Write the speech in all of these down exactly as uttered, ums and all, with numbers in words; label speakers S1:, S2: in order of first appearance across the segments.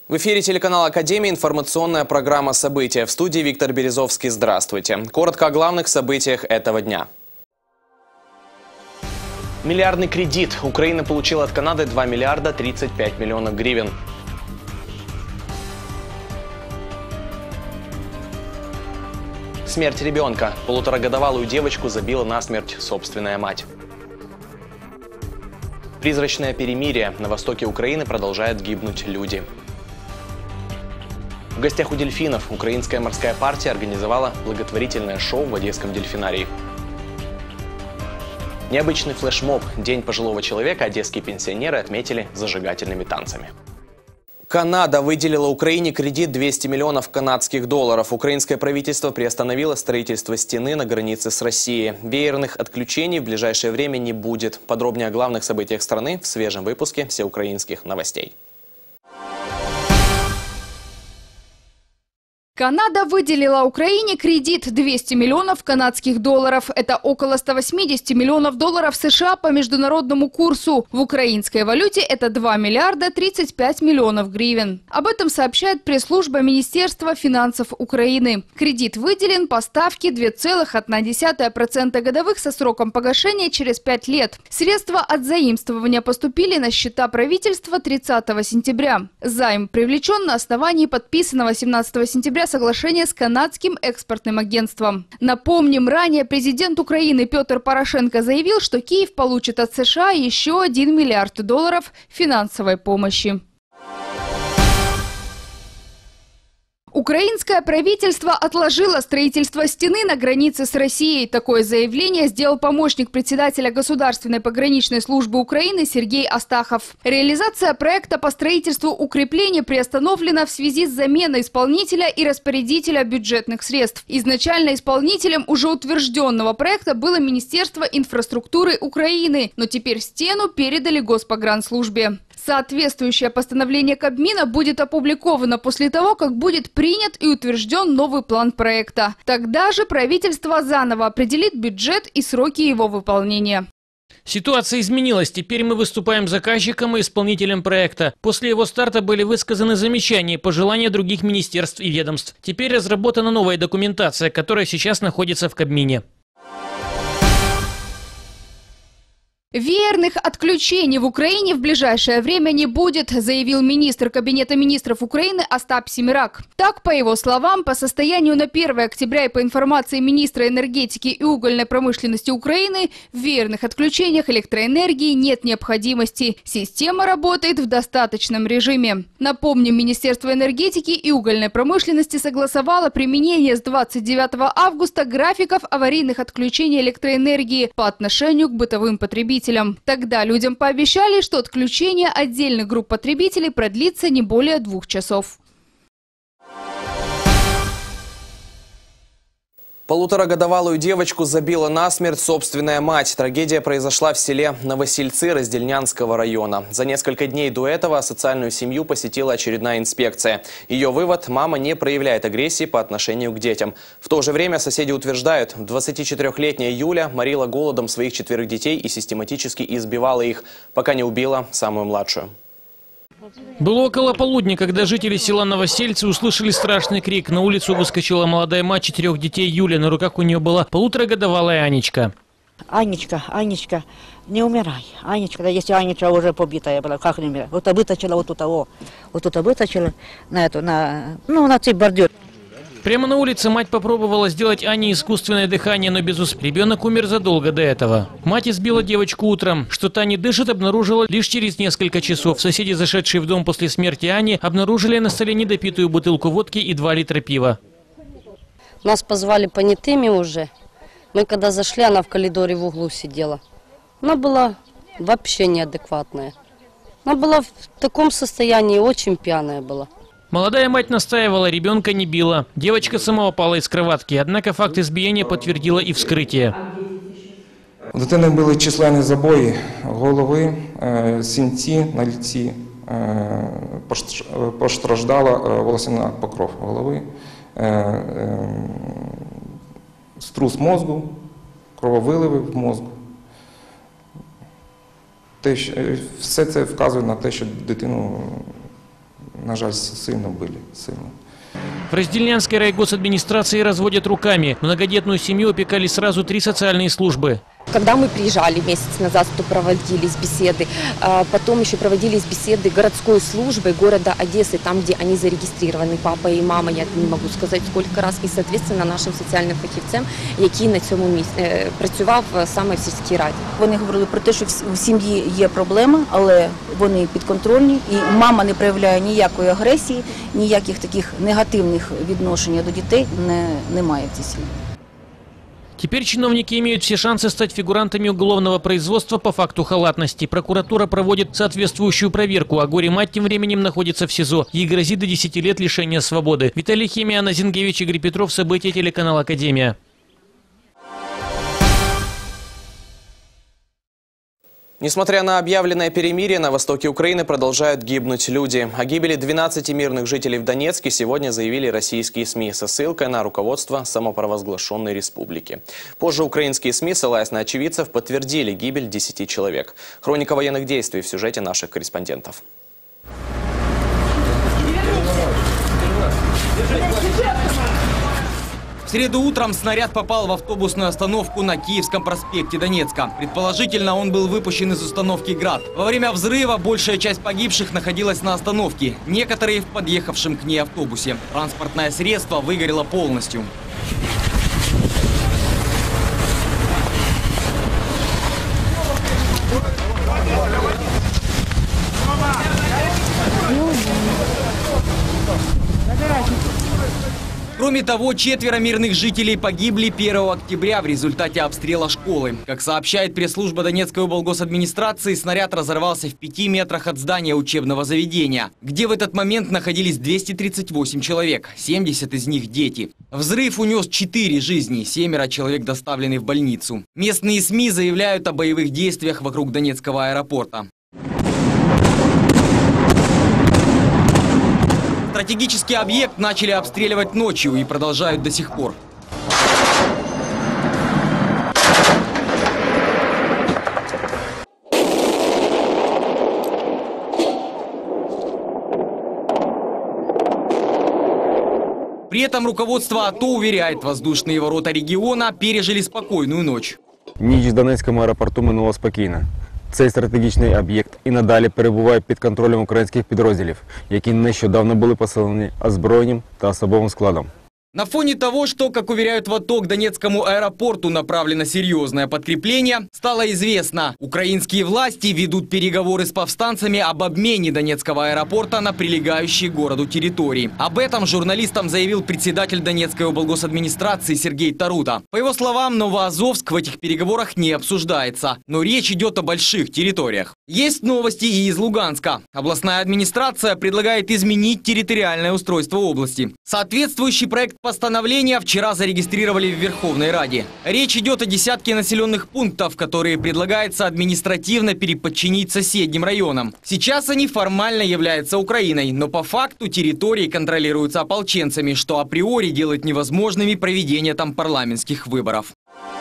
S1: В эфире телеканала «Академия» информационная программа «События». В студии Виктор Березовский. Здравствуйте. Коротко о главных событиях этого дня. Миллиардный кредит. Украина получила от Канады два миллиарда тридцать пять миллионов гривен. Смерть ребенка. Полуторагодовалую девочку забила насмерть собственная мать. Призрачное перемирие. На востоке Украины продолжают гибнуть люди. В гостях у дельфинов украинская морская партия организовала благотворительное шоу в Одесском дельфинарии. Необычный флешмоб. День пожилого человека одесские пенсионеры отметили зажигательными танцами. Канада выделила Украине кредит двести миллионов канадских долларов. Украинское правительство приостановило строительство стены на границе с Россией. Веерных отключений в ближайшее время не будет. Подробнее о главных событиях страны в свежем выпуске всеукраинских новостей.
S2: Канада выделила Украине кредит двести миллионов канадских долларов. Это около ста восьмидесяти миллионов долларов США по международному курсу. В украинской валюте это два миллиарда тридцать пять миллионов гривен. Об этом сообщает пресс-служба Министерства финансов Украины. Кредит выделен по ставке две целых одна десятая процента годовых со сроком погашения через пять лет. Средства от заимствования поступили на счета правительства тридцатого сентября. Займ привлечен на основании подписанного семнадцатого сентября соглашение с канадским экспортным агентством. Напомним, ранее президент Украины Петр Порошенко заявил, что Киев получит от США еще один миллиард долларов финансовой помощи. Украинское правительство отложило строительство стены на границе с Россией. Такое заявление сделал помощник председателя Государственной пограничной службы Украины Сергей Астахов. Реализация проекта по строительству укреплений приостановлена в связи с заменой исполнителя и распорядителя бюджетных средств. Изначально исполнителем уже утвержденного проекта было Министерство инфраструктуры Украины, но теперь стену передали Госпогранслужбе. Соответствующее постановление Кабмина будет опубликовано после того, как будет принят и утвержден новый план проекта. Тогда же правительство заново определит бюджет и сроки его выполнения.
S3: Ситуация изменилась. Теперь мы выступаем заказчиком и исполнителем проекта. После его старта были высказаны замечания и пожелания других министерств и ведомств. Теперь разработана новая документация, которая сейчас находится в Кабмине.
S2: Веерных отключений в Украине в ближайшее время не будет, заявил министр Кабинета министров Украины Остап Семирак. Так, по его словам, по состоянию на первое октября и по информации министра энергетики и угольной промышленности Украины, в веерных отключениях электроэнергии нет необходимости. Система работает в достаточном режиме. Напомним, Министерство энергетики и угольной промышленности согласовало применение с двадцать девятого августа графиков аварийных отключений электроэнергии по отношению к бытовым потребителям. Тогда людям пообещали, что отключение отдельных групп потребителей продлится не более двух часов.
S1: Полуторагодовалую девочку забила насмерть собственная мать. Трагедия произошла в селе Новосельцы Раздельнянского района. За несколько дней до этого социальную семью посетила очередная инспекция. Ее вывод – мама не проявляет агрессии по отношению к детям. В то же время соседи утверждают, двадцатичетырёхлетняя Юля морила голодом своих четверых детей и систематически избивала их, пока не убила самую младшую.
S3: Было около полудня, когда жители села Новосельцы услышали страшный крик. На улицу выскочила молодая мать четырех детей Юля. На руках у нее была полуторагодовалая Анечка.
S4: Анечка, Анечка, не умирай. Анечка, да если Анечка уже побитая была, как не умирать? Вот вытащила вот тут, вот тут вытащила на эту, на, ну, на цей бордюр.
S3: Прямо на улице мать попробовала сделать Ане искусственное дыхание, но без успеха. Ребенок умер задолго до этого. Мать избила девочку утром. Что та не дышит, обнаружила лишь через несколько часов. Соседи, зашедшие в дом после смерти Ани, обнаружили на столе недопитую бутылку водки и два литра пива.
S5: Нас позвали понятыми уже. Мы когда зашли, она в коридоре в углу сидела. Она была вообще неадекватная. Она была в таком состоянии, очень пьяная была.
S3: Молодая мать настаивала, ребенка не била. Девочка сама упала из кроватки, однако факт избиения подтвердило и вскрытие.
S6: У дитини були численні забої голови, синці на лиці, постраждала волосяна покров голови, струс мозку, крововиливи в мозку. Все це вказує на те, що дитину на жаль, сильно были, сильно.
S3: В Раздельнянской райгосадминистрации разводят руками. Многодетную семью опекали сразу три социальные службы.
S7: Когда мы приезжали месяц назад, то проводились беседы. Потом еще проводились беседы городской службой города Одессы, там, где они зарегистрированы, папа и мама, я не могу сказать сколько раз. И, соответственно, нашим соціальним фахівцям, який на цьому місці працював саме в сільській раді.
S8: Вони говорили про те, що в сім'ї є проблеми, але вони підконтрольні. І мама не проявляє ніякої агресії, ніяких таких негативних відношень до дітей не, немає в цій сім'ї.
S3: Теперь чиновники имеют все шансы стать фигурантами уголовного производства по факту халатности. Прокуратура проводит соответствующую проверку, а горе-мать тем временем находится в СИЗО. Ей грозит до десяти лет лишения свободы. Виталий Химия, Анна Зингевич, Игорь Петров. События, телеканал «Академия».
S1: Несмотря на объявленное перемирие, на востоке Украины продолжают гибнуть люди. О гибели двенадцати мирных жителей в Донецке сегодня заявили российские СМИ со ссылкой на руководство самопровозглашенной республики. Позже украинские СМИ, ссылаясь на очевидцев, подтвердили гибель десяти человек. Хроника военных действий в сюжете наших корреспондентов.
S9: В среду утром снаряд попал в автобусную остановку на Киевском проспекте Донецка. Предположительно, он был выпущен из установки «Град». Во время взрыва большая часть погибших находилась на остановке, некоторые в подъехавшем к ней автобусе. Транспортное средство выгорело полностью. Кроме того, четверо мирных жителей погибли первого октября в результате обстрела школы. Как сообщает пресс-служба Донецкой облгосадминистрации, снаряд разорвался в пяти метрах от здания учебного заведения, где в этот момент находились двести тридцать восемь человек, семьдесят из них дети. Взрыв унес четыре жизни, семеро человек доставлены в больницу. Местные СМИ заявляют о боевых действиях вокруг Донецкого аэропорта. Стратегический объект начали обстреливать ночью и продолжают до сих пор. При этом руководство АТО уверяет, воздушные ворота региона пережили спокойную ночь.
S10: Ніч в Донецькому аеропорту минула спокійно. Цей стратегічний об'єкт і надалі перебуває під контролем українських підрозділів, які нещодавно були поселені озброєнням та особовим складом.
S9: На фоне того, что, как уверяют в АТО, к Донецкому аэропорту направлено серьезное подкрепление, стало известно, украинские власти ведут переговоры с повстанцами об обмене Донецкого аэропорта на прилегающие к городу территории. Об этом журналистам заявил председатель Донецкой облгосадминистрации Сергей Тарута. По его словам, Новоазовск в этих переговорах не обсуждается, но речь идет о больших территориях. Есть новости и из Луганска. Областная администрация предлагает изменить территориальное устройство области. Соответствующий проект постановления вчера зарегистрировали в Верховной Раде. Речь идет о десятке населенных пунктов, которые предлагается административно переподчинить соседним районам. Сейчас они формально являются Украиной, но по факту территории контролируются ополченцами, что априори делает невозможными проведение там парламентских выборов.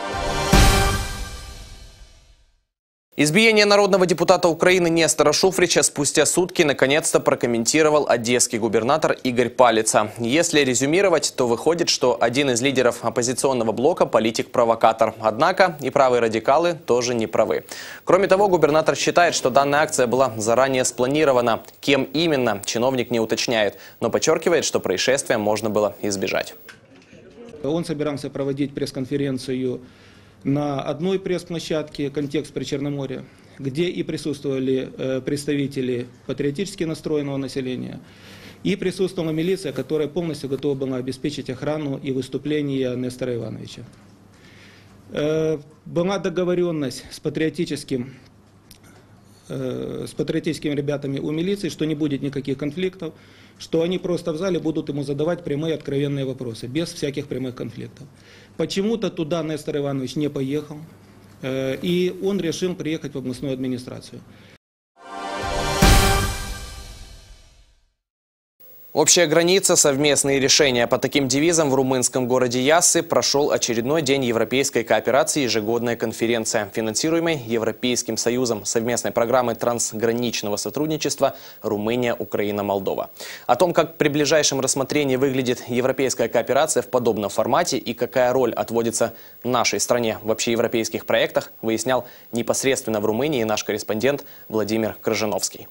S1: Избиение народного депутата Украины Нестора Шуфрича спустя сутки наконец-то прокомментировал одесский губернатор Игорь Палица. Если резюмировать, то выходит, что один из лидеров оппозиционного блока – политик-провокатор. Однако и правые радикалы тоже не правы. Кроме того, губернатор считает, что данная акция была заранее спланирована. Кем именно, чиновник не уточняет, но подчеркивает, что происшествия можно было избежать.
S11: Он собирался проводить пресс-конференцию на одной пресс-площадке «Контекст Причерноморья», где и присутствовали представители патриотически настроенного населения, и присутствовала милиция, которая полностью готова была обеспечить охрану и выступление Нестора Ивановича. Была договоренность с патриотическим, с патриотическими ребятами у милиции, что не будет никаких конфликтов, что они просто в зале будут ему задавать прямые откровенные вопросы, без всяких прямых конфликтов. Почему-то туда Нестор Иванович не поехал, и он решил приехать в областную администрацию.
S1: Общая граница, совместные решения. По таким девизам в румынском городе Яссы прошел очередной день европейской кооперации, ежегодная конференция, финансируемой Европейским Союзом, совместной программы трансграничного сотрудничества Румыния, Украина, Молдова. О том, как при ближайшем рассмотрении выглядит европейская кооперация в подобном формате и какая роль отводится нашей стране в общеевропейских проектах, выяснял непосредственно в Румынии наш корреспондент Владимир Крыжановский.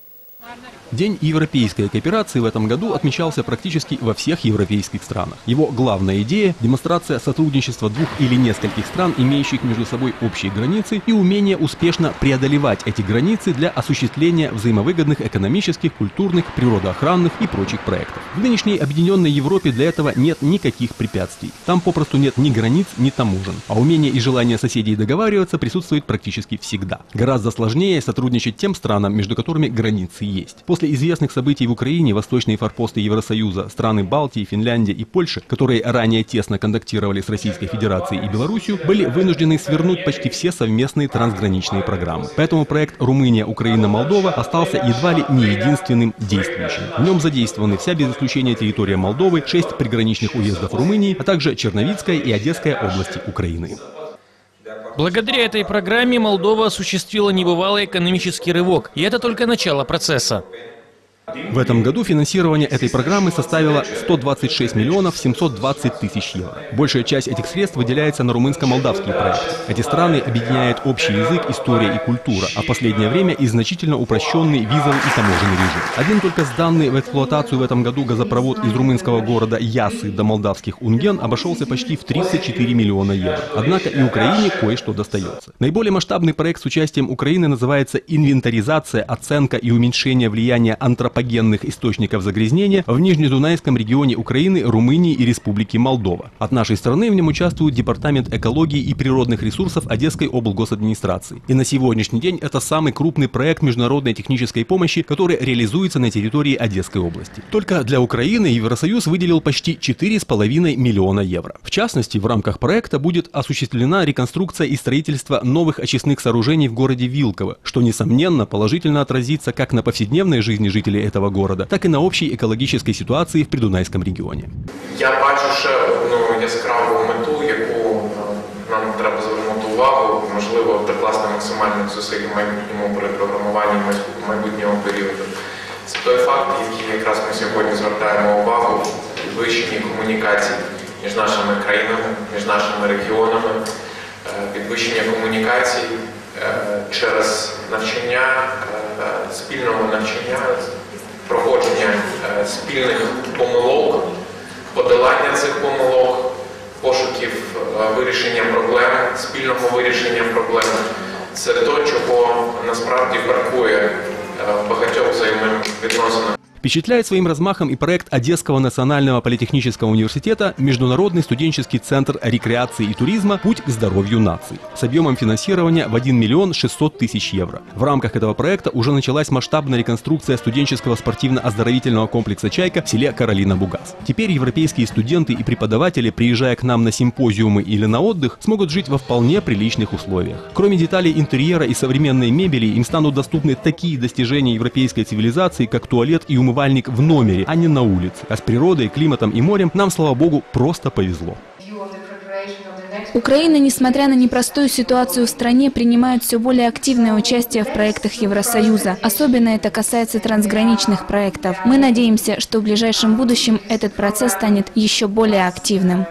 S12: День европейской кооперации в этом году отмечался практически во всех европейских странах. Его главная идея – демонстрация сотрудничества двух или нескольких стран, имеющих между собой общие границы, и умение успешно преодолевать эти границы для осуществления взаимовыгодных экономических, культурных, природоохранных и прочих проектов. В нынешней объединенной Европе для этого нет никаких препятствий. Там попросту нет ни границ, ни таможен. А умение и желание соседей договариваться присутствует практически всегда. Гораздо сложнее сотрудничать тем странам, между которыми границы есть. После известных событий в Украине восточные форпосты Евросоюза, страны Балтии, Финляндия и Польши, которые ранее тесно контактировали с Российской Федерацией и Белоруссией, были вынуждены свернуть почти все совместные трансграничные программы. Поэтому проект «Румыния, Украина, Молдова» остался едва ли не единственным действующим. В нем задействованы вся без исключения территория Молдовы, шесть приграничных уездов Румынии, а также Черновицкая и Одесская области Украины.
S3: Благодаря этой программе Молдова осуществила небывалый экономический рывок, и это только начало процесса.
S12: В этом году финансирование этой программы составило сто двадцать шесть миллионов семьсот двадцать тысяч евро. Большая часть этих средств выделяется на румынско-молдавские проекты. Эти страны объединяют общий язык, история и культура, а в последнее время и значительно упрощенный визовый и таможенный режим. Один только сданный в эксплуатацию в этом году газопровод из румынского города Яссы до молдавских Унген обошелся почти в тридцать четыре миллиона евро. Однако и Украине кое-что достается. Наиболее масштабный проект с участием Украины называется «Инвентаризация, оценка и уменьшение влияния антропогенных источников загрязнения в Нижнедунайском регионе Украины, Румынии и Республики Молдова». От нашей страны в нем участвует Департамент экологии и природных ресурсов Одесской облгосадминистрации. И на сегодняшний день это самый крупный проект международной технической помощи, который реализуется на территории Одесской области. Только для Украины Евросоюз выделил почти четыре с половиной миллиона евро. В частности, в рамках проекта будет осуществлена реконструкция и строительство новых очистных сооружений в городе Вилково, что, несомненно, положительно отразится как на повседневной жизни жителей этого города, так и на общей екологічній ситуації в Придунайському регіоні.
S6: Я бачу ще одну яскраву мету, яку нам треба звернути увагу, можливо, докласти максимальних зусиль в майбутньому перепрограмуванні майбутнього періоду. Це той факт, який якраз ми сьогодні звертаємо увагу в підвищенні комунікацій між нашими країнами, між нашими регіонами, підвищення комунікацій через навчання, спільного навчання, проходження спільних помилок, подолання цих помилок, пошуків вирішення проблем, спільного вирішення проблем. Це те, чого насправді бракує в багатьох взаємовідносинах.
S12: Впечатляет своим размахом и проект Одесского национального политехнического университета «Международный студенческий центр рекреации и туризма. Путь к здоровью наций» с объемом финансирования в один миллион шестьсот тысяч евро. В рамках этого проекта уже началась масштабная реконструкция студенческого спортивно-оздоровительного комплекса «Чайка» в селе Каролина-Бугас. Теперь европейские студенты и преподаватели, приезжая к нам на симпозиумы или на отдых, смогут жить во вполне приличных условиях. Кроме деталей интерьера и современной мебели, им станут доступны такие достижения европейской цивилизации, как туалет и умывальник в номере, а не на улице. А с природой, климатом и морем нам, слава богу, просто повезло.
S13: Украина, несмотря на непростую ситуацию в стране, принимает все более активное участие в проектах Евросоюза. Особенно это касается трансграничных проектов. Мы надеемся, что в ближайшем будущем этот процесс станет еще более активным.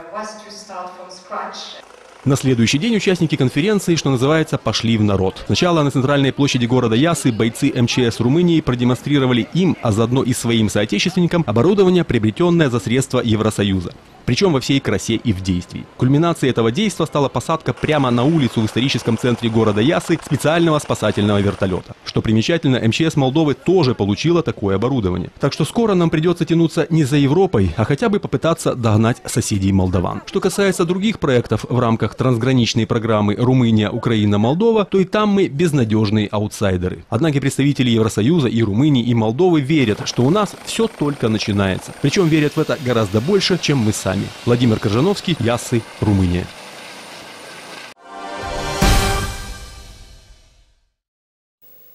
S12: На следующий день участники конференции, что называется, пошли в народ. Сначала на центральной площади города Яссы бойцы эм че эс Румынии продемонстрировали им, а заодно и своим соотечественникам, оборудование, приобретенное за средства Евросоюза. Причем во всей красе и в действии. Кульминацией этого действа стала посадка прямо на улицу в историческом центре города Яссы специального спасательного вертолета. Что примечательно, эм че эс Молдовы тоже получила такое оборудование. Так что скоро нам придется тянуться не за Европой, а хотя бы попытаться догнать соседей молдаван. Что касается других проектов в рамках трансграничной программы «Румыния, Украина, Молдова», то и там мы безнадежные аутсайдеры. Однако представители Евросоюза и Румынии, и Молдовы верят, что у нас все только начинается. Причем верят в это гораздо больше, чем мы сами. Владимир Крыжановский, Яссы, Румыния.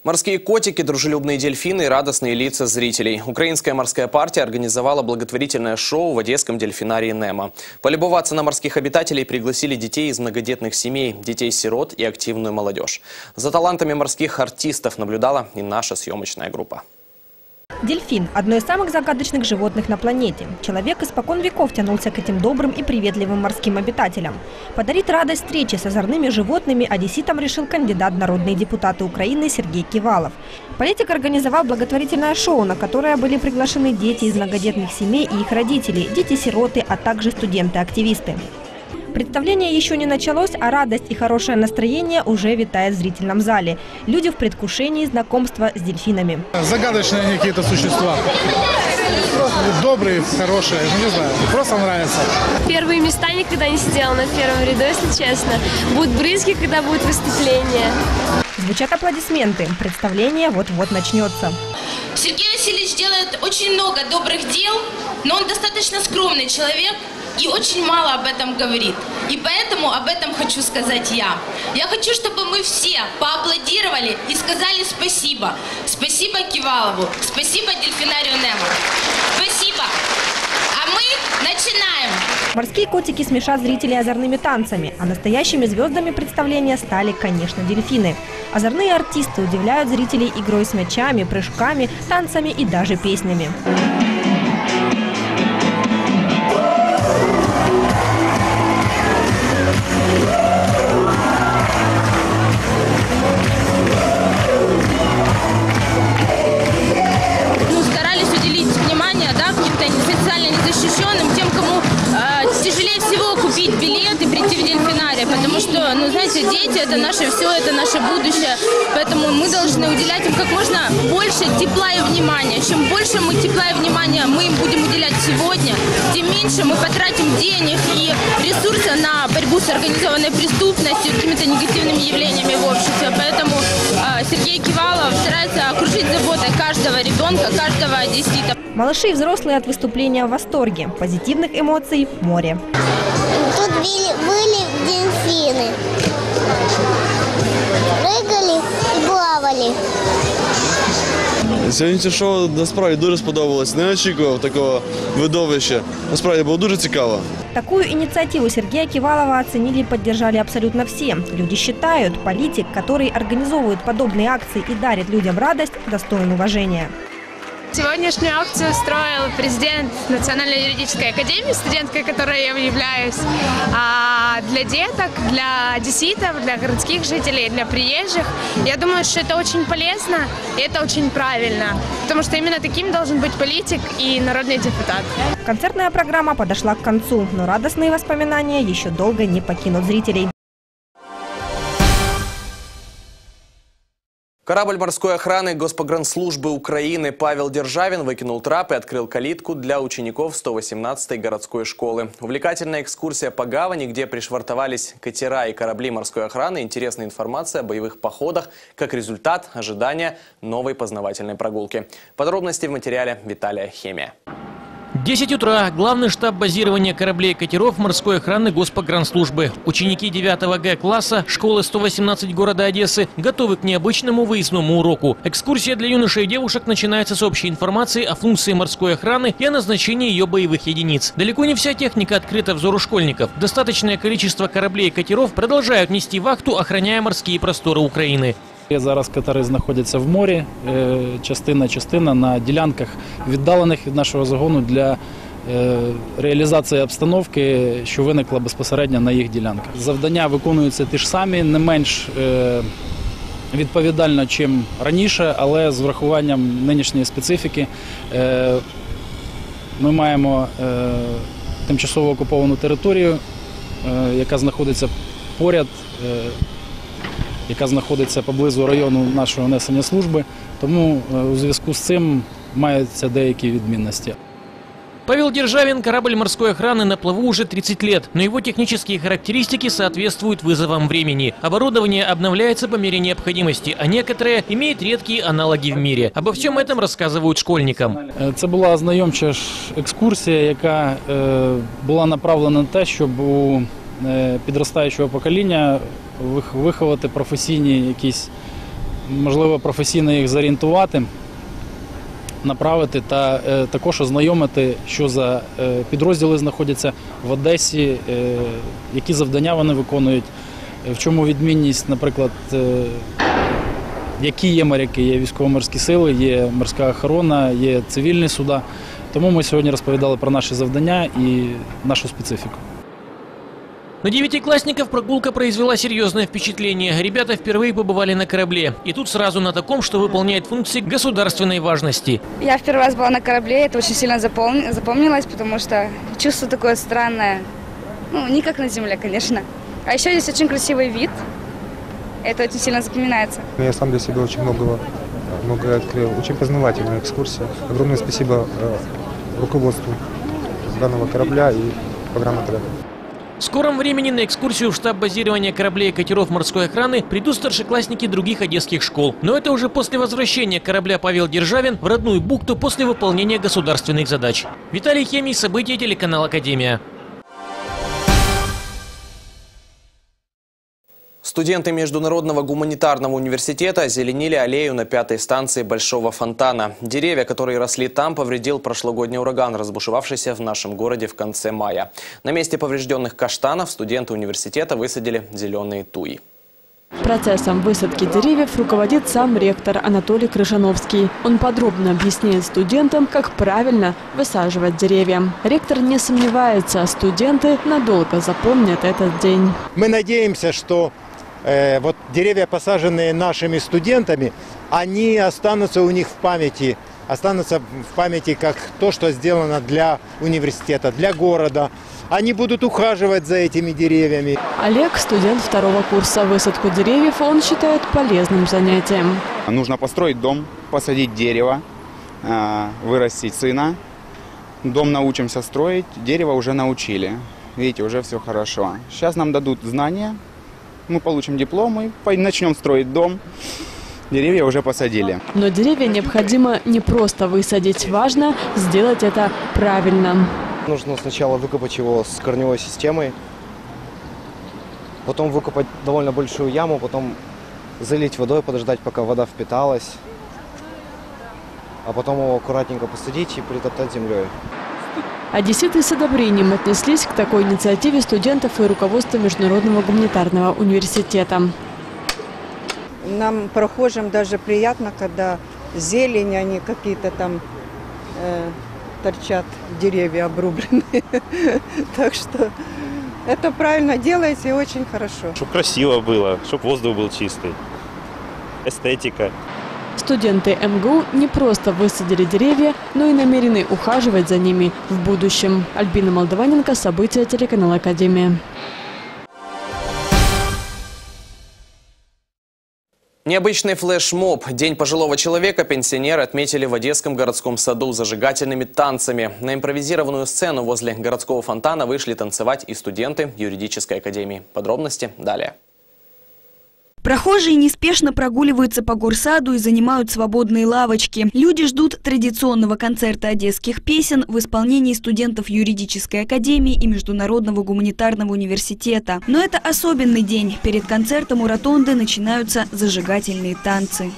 S1: Морские котики, дружелюбные дельфины и радостные лица зрителей. Украинская морская партия организовала благотворительное шоу в одесском дельфинарии «Немо». Полюбоваться на морских обитателей пригласили детей из многодетных семей, детей-сирот и активную молодежь. За талантами морских артистов наблюдала и наша съемочная группа.
S14: Дельфин – одно из самых загадочных животных на планете. Человек испокон веков тянулся к этим добрым и приветливым морским обитателям. Подарить радость встречи с озорными животными одесситам решил кандидат в народные депутаты Украины Сергей Кивалов. Политик организовал благотворительное шоу, на которое были приглашены дети из многодетных семей и их родители, дети-сироты, а также студенты-активисты. Представление еще не началось, а радость и хорошее настроение уже витает в зрительном зале. Люди в предвкушении знакомства с дельфинами.
S15: Загадочные какие-то существа. Добрые, хорошие, ну, не знаю, просто нравится.
S16: Первые места никогда не сидела на первом ряду, если честно. Будут брызги, когда будет выступление.
S14: Звучат аплодисменты. Представление вот-вот начнется.
S17: Сергей Васильевич делает очень много добрых дел, но он достаточно скромный человек и очень мало об этом говорит. И поэтому об этом хочу сказать я. Я хочу, чтобы мы все поаплодировали и сказали спасибо. Спасибо Кивалову, спасибо дельфинарию «Немо». Спасибо. А мы начинаем.
S14: Морские котики смешат зрителей озорными танцами, а настоящими звездами представления стали, конечно, дельфины. Озорные артисты удивляют зрителей игрой с мячами, прыжками, танцами и даже песнями.
S17: Ну, старались уделить внимание, да, каким-то социально незащищенным, тем, кому э, тяжелее всего купить билет и прийти в дельфинарий, потому что, ну, знаете, дети – это наше все, это наше будущее, поэтому мы должны уделять им как можно больше тепла и внимания. Чем больше мы тепла и внимания мы им будем уделять сегодня, тем меньше мы потратим денег и ресурсов на борьбу с организованной преступностью, какими-то негативными явлениями в обществе. Поэтому э, Сергей Кивалов старается окружить заботой каждого ребенка, каждого одессита.
S14: Малыши и взрослые от выступления в восторге. Позитивных эмоций – море.
S18: Тут были, были дельфины. Прыгали і плавали.
S19: Сьогоднішнє шоу насправді дуже сподобалось. Не очікував такого видовища. Насправді було дуже цікаво.
S14: Такую инициативу Сергея Кивалова оценили и поддержали абсолютно все. Люди считают, политик, который организовывает подобные акции и дарит людям радость, достоин уважения.
S16: Сегодняшнюю акцию устроил президент Национальной юридической академии, студенткой, которой я являюсь, а для деток, для одесситов, для городских жителей, для приезжих. Я думаю, что это очень полезно и это очень правильно, потому что именно таким должен быть политик и народный депутат.
S14: Концертная программа подошла к концу, но радостные воспоминания еще долго не покинут зрителей.
S1: Корабль морской охраны Госпогранслужбы Украины «Павел Державин» выкинул трап и открыл калитку для учеников сто восемнадцатой городской школы. Увлекательная экскурсия по гавани, где пришвартовались катера и корабли морской охраны, интересная информация о боевых походах, как результат ожидания новой познавательной прогулки. Подробности в материале Виталия Хемия.
S3: десять утра. Главный штаб базирования кораблей и катеров морской охраны Госпогранслужбы. Ученики девятого Г класса школы сто восемнадцать города Одессы готовы к необычному выездному уроку. Экскурсия для юношей и девушек начинается с общей информации о функции морской охраны и о назначении ее боевых единиц. Далеко не вся техника открыта взору школьников. Достаточное количество кораблей и катеров продолжают нести вахту, охраняя морские просторы України.
S20: Зараз катери знаходяться в морі, частина-частина на ділянках, віддалених від нашого загону для реалізації обстановки, що виникла безпосередньо на їх ділянках. Завдання виконуються ті ж самі, не менш відповідально, чим раніше, але з врахуванням нинішньої специфіки. Ми маємо тимчасово окуповану територію, яка знаходиться поряд, яка знаходиться поблизу району нашого несення служби, тому у зв'язку з цим маються деякі відмінності.
S3: Павел Державин – корабль морской охраны на плаву уже тридцать лет, но его технические характеристики соответствуют вызовам времени. Оборудование обновляется по мере необходимости, а некоторые имеют редкие аналоги в мире. Обо всем этом рассказывают школьникам.
S20: Це була ознайомча екскурсія, яка була направлена на те, щоб у підростаючого покоління виховати професійні якісь можливо, професійно їх зорієнтувати, направити та е, також ознайомити, що за е, підрозділи знаходяться в Одесі, е, які завдання вони виконують, в чому відмінність, наприклад, е, які є моряки, є військово-морські сили, є морська охорона, є цивільні суда. Тому ми сьогодні розповідали про наші завдання і нашу специфіку.
S3: На девятиклассников прогулка произвела серьезное впечатление. Ребята впервые побывали на корабле. И тут сразу на таком, что выполняет функции государственной важности.
S21: Я в первый раз была на корабле, это очень сильно запомнилось, потому что чувство такое странное. Ну, не как на земле, конечно. А еще здесь очень красивый вид. Это очень сильно запоминается.
S22: Я сам для себя очень многого, многое открыл. Очень познавательная экскурсия. Огромное спасибо руководству данного корабля и программатора.
S3: В скором времени на экскурсию в штаб базирования кораблей и катеров морской охраны придут старшеклассники других одесских школ. Но это уже после возвращения корабля «Павел Державин» в родную бухту после выполнения государственных задач. Виталий Хемий, события, телеканал «Академия».
S1: Студенты Международного гуманитарного университета озеленили аллею на пятой станции Большого фонтана. Деревья, которые росли там, повредил прошлогодний ураган, разбушевавшийся в нашем городе в конце мая. На месте поврежденных каштанов студенты университета высадили зеленые туи.
S23: Процессом высадки деревьев руководит сам ректор Анатолий Крыжановский. Он подробно объясняет студентам, как правильно высаживать деревья. Ректор не сомневается, студенты надолго запомнят этот день.
S24: Мы надеемся, что э, вот деревья, посаженные нашими студентами, они останутся у них в памяти. Останутся в памяти как то, что сделано для университета, для города. Они будут ухаживать за этими деревьями.
S23: Олег – студент второго курса. Высадку деревьев он считает полезным занятием.
S25: Нужно построить дом, посадить дерево, вырастить сына. Дом научимся строить, дерево уже научили. Видите, уже все хорошо. Сейчас нам дадут знания, мы получим дипломы, начнем строить дом. Деревья уже посадили.
S23: Но деревья необходимо не просто высадить, важно сделать это правильно.
S26: Нужно сначала выкопать его с корневой системой, потом выкопать довольно большую яму, потом залить водой, подождать, пока вода впиталась, а потом его аккуратненько посадить и притоптать землей.
S23: Одесситы с одобрением отнеслись к такой инициативе студентов и руководства Международного гуманитарного университета.
S27: Нам, прохожим, даже приятно, когда зелень, а не какие-то там э, торчат деревья обрубленные. Так что это правильно делается и очень хорошо.
S28: Чтобы красиво было, чтобы воздух был чистый. Эстетика.
S23: Студенты эм гэ у не просто высадили деревья, но и намерены ухаживать за ними в будущем. Альбина Молдаваненко, события, телеканал «Академия».
S1: Необычный флешмоб «День пожилого человека» пенсионеры отметили в Одесском городском саду зажигательными танцами. На импровизированную сцену возле городского фонтана вышли танцевать и студенты юридической академии. Подробности далее.
S29: Прохожие неспешно прогуливаются по горсаду и занимают свободные лавочки. Люди ждут традиционного концерта одесских песен в исполнении студентов юридической академии и Международного гуманитарного университета. Но это особенный день. Перед концертом у ротонды начинаются зажигательные танцы.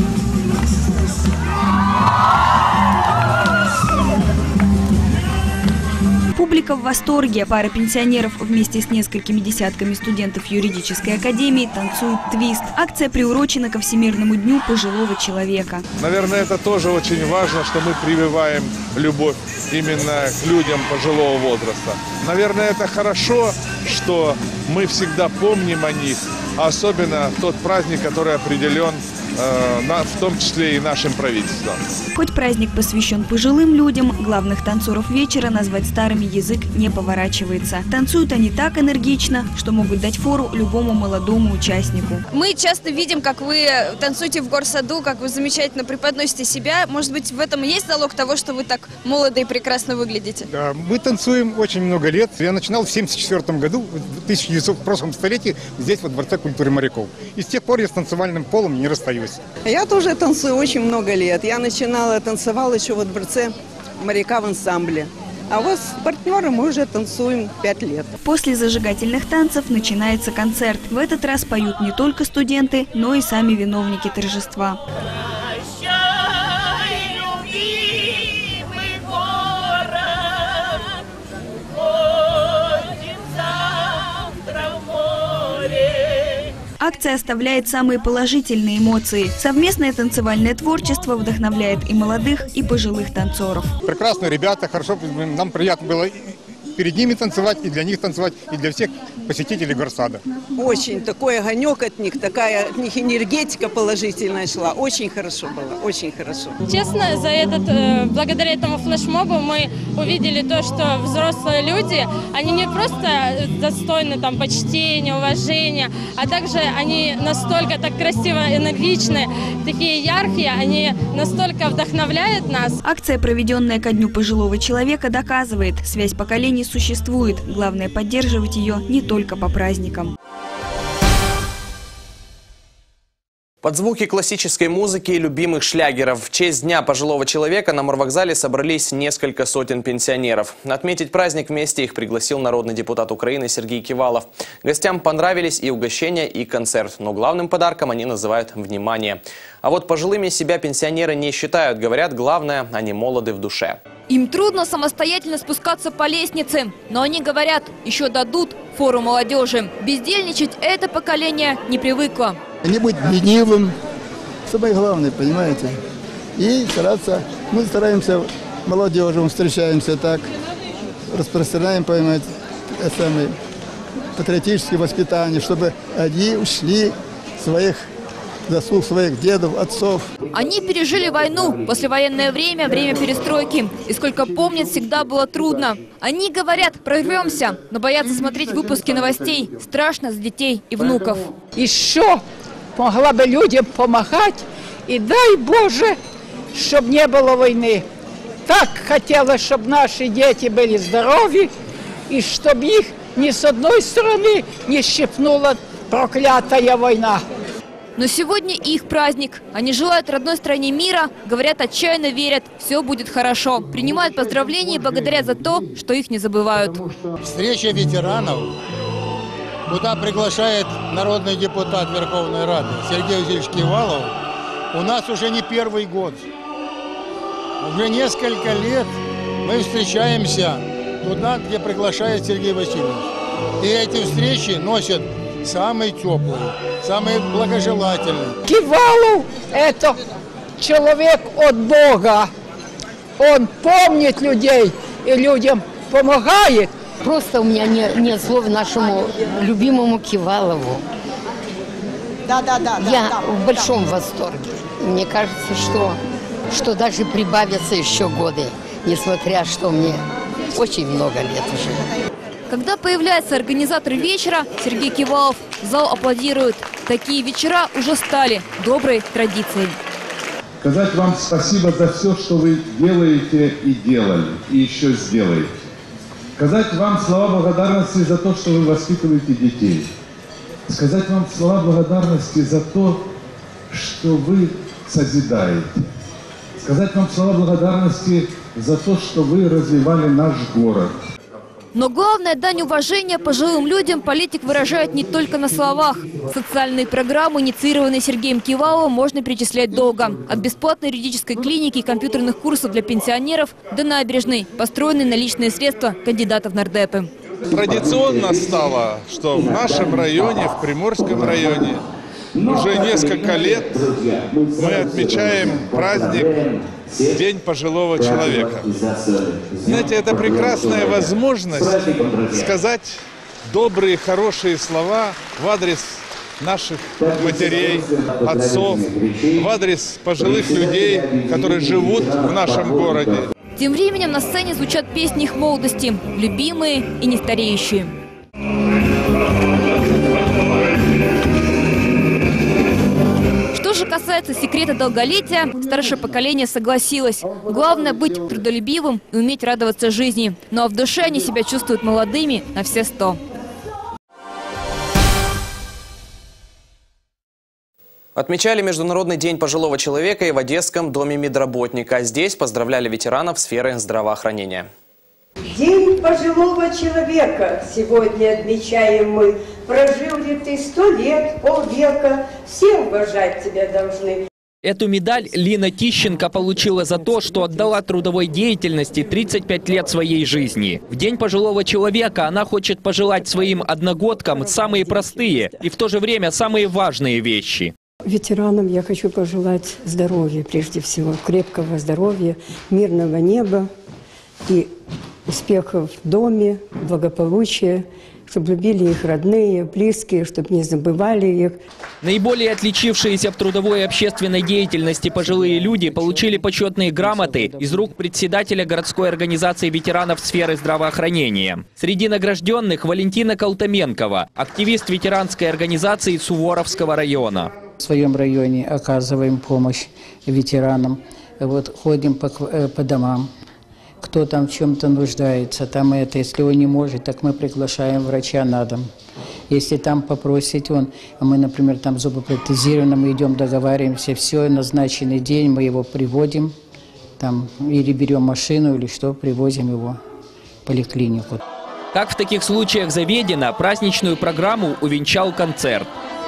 S29: Публика в восторге. Пара пенсионеров вместе с несколькими десятками студентов юридической академии танцуют твист. Акция приурочена ко Всемирному дню пожилого человека.
S30: Наверное, это тоже очень важно, что мы прививаем любовь именно к людям пожилого возраста. Наверное, это хорошо, что мы всегда помним о них, особенно тот праздник, который определен в том числе и нашим правительством.
S29: Хоть праздник посвящен пожилым людям, главных танцоров вечера назвать старыми язык не поворачивается. Танцуют они так энергично, что могут дать фору любому молодому участнику.
S31: Мы часто видим, как вы танцуете в горсаду, как вы замечательно преподносите себя. Может быть, в этом и есть залог того, что вы так молодо и прекрасно выглядите?
S32: Да, мы танцуем очень много лет. Я начинал в семьдесят четвёртом году, в тысяча девятисотом, в прошлом столетии, здесь, во Дворце культуры моряков. И с тех пор я с танцевальным полом не расстаюсь.
S33: Я тоже танцую очень много лет. Я начинала, танцевала еще во Дворце моряка в ансамбле.
S27: А вот с партнером мы уже танцуем пять лет.
S29: После зажигательных танцев начинается концерт. В этот раз поют не только студенты, но и сами виновники торжества. Акция оставляет самые положительные эмоции. Совместное танцевальное творчество вдохновляет и молодых, и пожилых танцоров.
S32: Прекрасные ребята, хорошо, нам приятно было перед ними танцевать, и для них танцевать, и для всех посетителей горсада.
S27: Очень такой огонек от них, такая от них энергетика положительная шла. Очень хорошо было, очень хорошо.
S2: Честно, за этот, э, благодаря этому флешмобу мы увидели то, что взрослые люди, они не просто достойны там почтения, уважения, а также они настолько так красиво, энергичны, такие яркие, они настолько вдохновляют нас.
S29: Акция, проведенная ко Дню пожилого человека, доказывает, связь поколений существует. Главное поддерживать ее не только по праздникам.
S1: Под звуки классической музыки и любимых шлягеров в честь Дня пожилого человека на морвокзале собрались несколько сотен пенсионеров. Отметить праздник вместе их пригласил народный депутат Украины Сергей Кивалов. Гостям понравились и угощения, и концерт, но главным подарком они называют внимание. А вот пожилыми себя пенсионеры не считают, говорят, главное, они молоды в душе.
S4: Им трудно самостоятельно спускаться по лестнице, но они говорят, еще дадут фору молодежи. Бездельничать это поколение не привыкло.
S5: Не быть ленивым, самое главное, понимаете. И стараться, мы стараемся молодежью, встречаемся так, распространяем, понимаете, самое патриотическое воспитание, чтобы они ушли своих заслуг своих дедов, отцов.
S4: Они пережили войну, послевоенное время, время перестройки. И сколько помнят, всегда было трудно. Они говорят, прорвемся, но боятся смотреть выпуски новостей. Страшно за детей и внуков.
S6: Еще могла бы людям помогать. И дай Боже, чтобы не было войны. Так хотелось, чтобы наши дети были здоровы. И чтобы их ни с одной стороны не щипнула проклятая война.
S4: Но сегодня их праздник. Они желают родной стране мира, говорят, отчаянно верят, все будет хорошо. Принимают поздравления и благодарят за то, что их не забывают.
S7: Встреча ветеранов, куда приглашает народный депутат Верховной Рады Сергей Васильевич Кивалов, у нас уже не первый год. Уже несколько лет мы встречаемся туда, где приглашает Сергей Васильевич. И эти встречи носят самые теплые, самые благожелательные.
S6: Кивалов – это человек от Бога. Он помнит людей и людям помогает.
S8: Просто у меня не, нет слов нашему любимому Кивалову.
S27: Да, да, да.
S8: Я
S27: да,
S8: в
S27: да,
S8: большом
S27: да.
S8: восторге. Мне кажется, что, что даже прибавятся еще годы, несмотря что мне очень много лет уже.
S4: Когда появляется организатор вечера, Сергей Кивалов, зал аплодирует. Такие вечера уже стали доброй традицией.
S9: Сказать вам спасибо за все, что вы делаете и делали, и еще сделаете. Сказать вам слова благодарности за то, что вы воспитываете детей. Сказать вам слова благодарности за то, что вы созидаете. Сказать вам слова благодарности за то, что вы развивали наш город.
S4: Но главное, дань уважения пожилым людям политик выражает не только на словах. Социальные программы, инициированные Сергеем Киваловым, можно перечислять долго. От бесплатной юридической клиники и компьютерных курсов для пенсионеров до набережной, построенной на личные средства кандидатов в нардепы.
S30: Традиционно стало, что в нашем районе, в Приморском районе, уже несколько лет мы отмечаем праздник День пожилого человека. Знаете, это прекрасная возможность сказать добрые, хорошие слова в адрес наших матерей, отцов, в адрес пожилых людей, которые живут в нашем городе.
S4: Тем временем на сцене звучат песни их молодости, любимые и не стареющие. Что же касается секрета долголетия, старшее поколение согласилось. Главное быть трудолюбивым и уметь радоваться жизни. Ну а в душе они себя чувствуют молодыми на все сто.
S1: Отмечали Международный день пожилого человека и в Одесском доме медработника. Здесь поздравляли ветеранов сферы здравоохранения.
S10: День пожилого человека сегодня отмечаем мы. Прожил ли ты сто лет, полвека, все уважать тебя должны.
S11: Эту медаль Лина Тищенко получила за то, что отдала трудовой деятельности тридцать пять лет своей жизни. В День пожилого человека она хочет пожелать своим одногодкам самые простые и в то же время самые важные вещи.
S10: Ветеранам я хочу пожелать здоровья, прежде всего, крепкого здоровья, мирного неба и успехов в доме, благополучия, чтобы любили их родные, близкие, чтобы не забывали их.
S11: Наиболее отличившиеся в трудовой и общественной деятельности пожилые люди получили почетные грамоты из рук председателя городской организации ветеранов сферы здравоохранения. Среди награжденных Валентина Колтаменкова, активист ветеранской организации Суворовского района.
S10: В своем районе оказываем помощь ветеранам, вот, ходим по, по домам. Кто там в чем-то нуждается, там это, если он не может, так мы приглашаем врача на дом. Если там попросить он, а мы, например, там зубопротезируем, мы идем, договариваемся, все, назначенный день мы его приводим, там, или берем машину, или что, привозим его в поликлинику.
S11: Как в таких случаях заведено, праздничную программу увенчал концерт.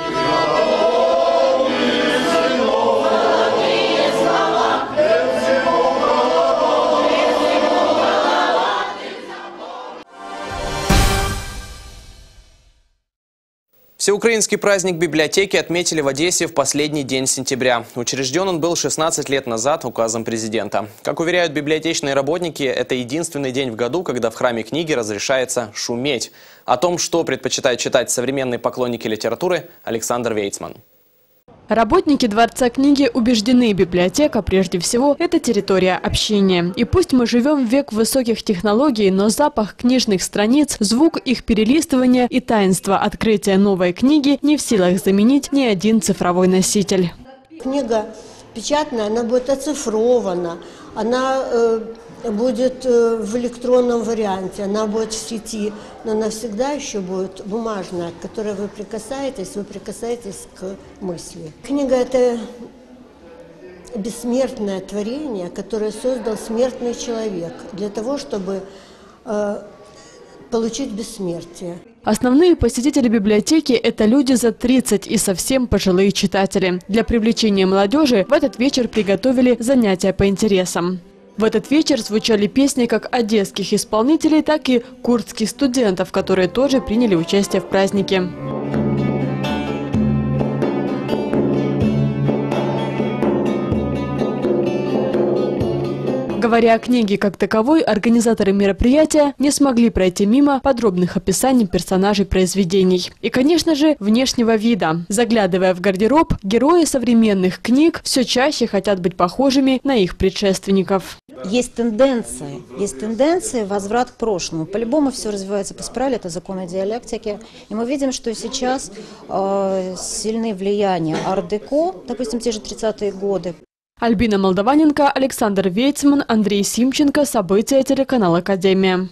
S1: Всеукраинский праздник библиотеки отметили в Одессе в последний день сентября. Учрежден он был шестнадцать лет назад указом президента. Как уверяют библиотечные работники, это единственный день в году, когда в храме книги разрешается шуметь. О том, что предпочитают читать современные поклонники литературы, Александр Вейцман.
S23: Работники Дворца книги убеждены, библиотека прежде всего – это территория общения. И пусть мы живем в век высоких технологий, но запах книжных страниц, звук их перелистывания и таинство открытия новой книги не в силах заменить ни один цифровой носитель.
S12: Книга печатная, она будет оцифрована, она э, будет э, в электронном варианте, она будет в сети, но она всегда еще будет бумажная, к которой вы прикасаетесь, вы прикасаетесь к мысли. Книга – это бессмертное творение, которое создал смертный человек для того, чтобы э, получить бессмертие.
S23: Основные посетители библиотеки – это люди за тридцать и совсем пожилые читатели. Для привлечения молодежи в этот вечер приготовили занятия по интересам. В этот вечер звучали песни как одесских исполнителей, так и курдских студентов, которые тоже приняли участие в празднике. Говоря о книге как таковой, организаторы мероприятия не смогли пройти мимо подробных описаний персонажей произведений. И, конечно же, внешнего вида. Заглядывая в гардероб, герои современных книг все чаще хотят быть похожими на их предшественников.
S13: Есть тенденции, есть тенденции возврат к прошлому. По-любому все развивается по спирали, это законы диалектики. И мы видим, что сейчас э, сильны влияния ар-деко, допустим, те же тридцатые годы.
S23: Альбина Молдаваненко, Александр Вейцман, Андрей Симченко. События, телеканал «Академия».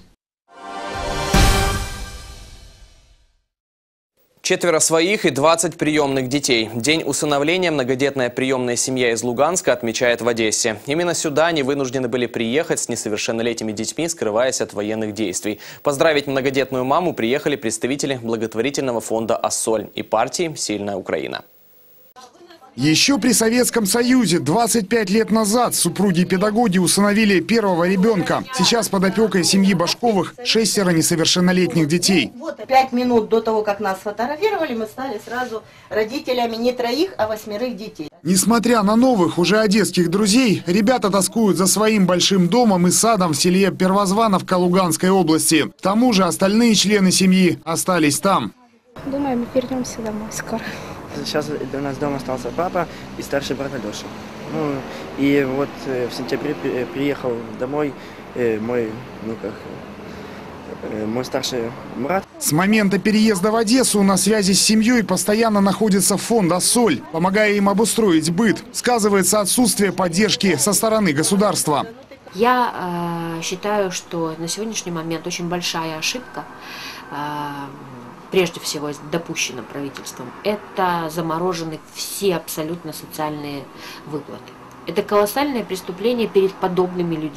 S1: Четверо своих и двадцать приемных детей. День усыновления многодетная приемная семья из Луганска отмечает в Одессе. Именно сюда они вынуждены были приехать с несовершеннолетними детьми, скрываясь от военных действий. Поздравить многодетную маму приехали представители благотворительного фонда «Ассоль» и партии «Сильная Украина».
S14: Еще при Советском Союзе двадцать пять лет назад супруги-педагоги усыновили первого ребенка. Сейчас под опекой семьи Башковых шестеро несовершеннолетних детей.
S15: Вот пять минут до того, как нас сфотографировали, мы стали сразу родителями не троих, а восьмерых детей.
S14: Несмотря на новых, уже одесских друзей, ребята тоскуют за своим большим домом и садом в селе Первозвановка Луганской области. К тому же остальные члены семьи остались там.
S16: Думаю, мы вернемся домой скоро.
S17: Сейчас у нас дома остался папа и старший брат Алеша. Ну, и вот в сентябре приехал домой мой, ну как, мой старший брат.
S14: С момента переезда в Одессу на связи с семьей постоянно находится фонд «Ассоль», помогая им обустроить быт. Сказывается отсутствие поддержки со стороны государства.
S18: Я э, считаю, что на сегодняшний момент очень большая ошибка, э, прежде всего допущена правительством, это заморожены все абсолютно социальные выплаты. Это колоссальное преступление перед подобными людьми.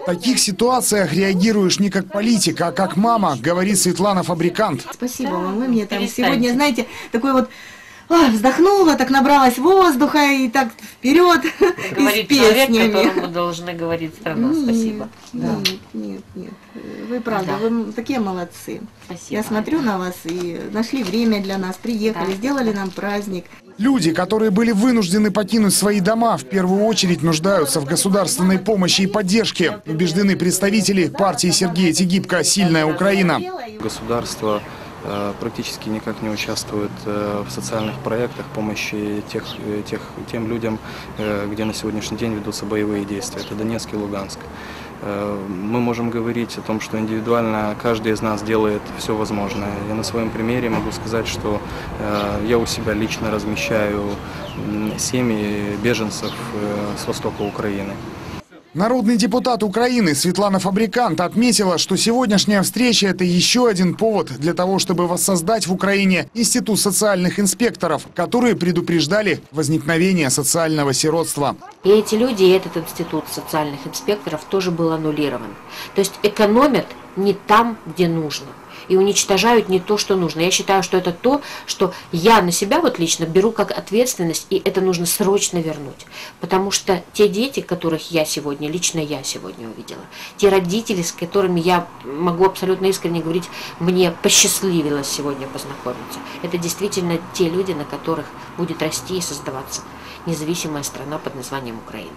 S14: В таких ситуациях реагируешь не как политик, а как мама, говорит Светлана Фабрикант.
S15: Спасибо вам, вы мне там сегодня, знаете, такой вот ой, вздохнула, так набралась воздуха и так вперед.
S18: Говорит человек, которому должны говорить страна.
S15: Нет,
S18: спасибо.
S15: Да. Нет, нет, нет. Вы правда, да. Вы такие молодцы.
S18: Спасибо.
S15: Я смотрю на вас и нашли время для нас, приехали, да. Сделали нам праздник.
S14: Люди, которые были вынуждены покинуть свои дома, в первую очередь нуждаются в государственной помощи и поддержке, убеждены представители партии Сергея Тегибко «Сильная Украина».
S2: Государство практически никак не участвует в социальных проектах помощи тех, тех, тем людям, где на сегодняшний день ведутся боевые действия. Это Донецк и Луганск. Мы можем говорить о том, что индивидуально каждый из нас делает все возможное. Я на своем примере могу сказать, что я у себя лично размещаю семьи беженцев с востока Украины.
S14: Народный депутат Украины Светлана Фабрикант отметила, что сегодняшняя встреча – это еще один повод для того, чтобы воссоздать в Украине институт социальных инспекторов, которые предупреждали возникновение социального сиротства.
S18: И эти люди, и этот институт социальных инспекторов тоже был аннулирован. То есть экономят не там, где нужно. И уничтожают не то, что нужно. Я считаю, что это то, что я на себя вот лично беру как ответственность, и это нужно срочно вернуть. Потому что те дети, которых я сегодня, лично я сегодня увидела, те родители, с которыми я могу абсолютно искренне говорить, мне посчастливилось сегодня познакомиться, это действительно те люди, на которых будет расти и создаваться независимая страна под названием Украина.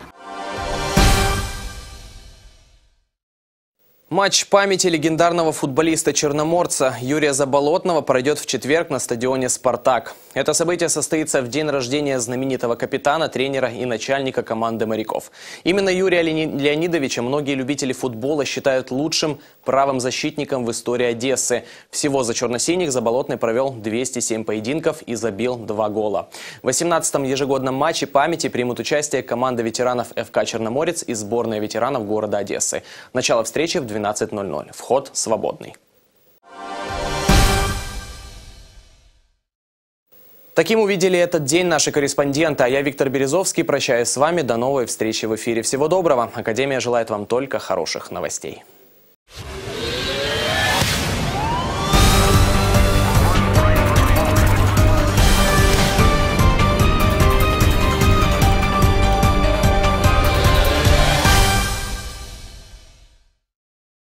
S1: Матч памяти легендарного футболиста-черноморца Юрия Заболотного пройдет в четверг на стадионе «Спартак». Это событие состоится в день рождения знаменитого капитана, тренера и начальника команды моряков. Именно Юрия Леонидовича многие любители футбола считают лучшим правым защитником в истории Одессы. Всего за черно-синих Заболотный провел двести семь поединков и забил два гола. В восемнадцатом ежегодном матче памяти примут участие команда ветеранов эф ка «Черноморец» и сборная ветеранов города Одессы. Начало встречи в двенадцать ноль ноль. Вход свободный. Таким увидели этот день наши корреспонденты. А я, Виктор Березовский, прощаюсь с вами. До новой встречи в эфире. Всего доброго. Академия желает вам только хороших новостей.